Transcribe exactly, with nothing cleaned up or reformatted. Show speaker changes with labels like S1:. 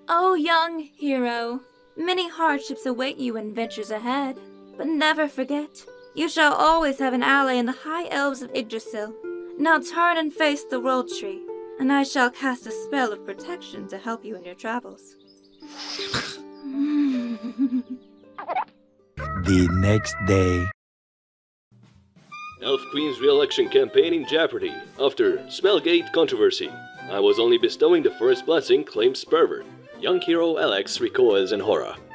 S1: Oh, young hero, many hardships await you and adventures ahead. But never forget, you shall always have an ally in the high elves of Yggdrasil. Now turn and face the world tree, and I shall cast a spell of protection to help you in your travels.
S2: The next day.
S3: Elf Queen's re-election campaign in jeopardy after Smellgate controversy. I was only bestowing the first blessing, claims pervert. Young hero Alex recoils in horror.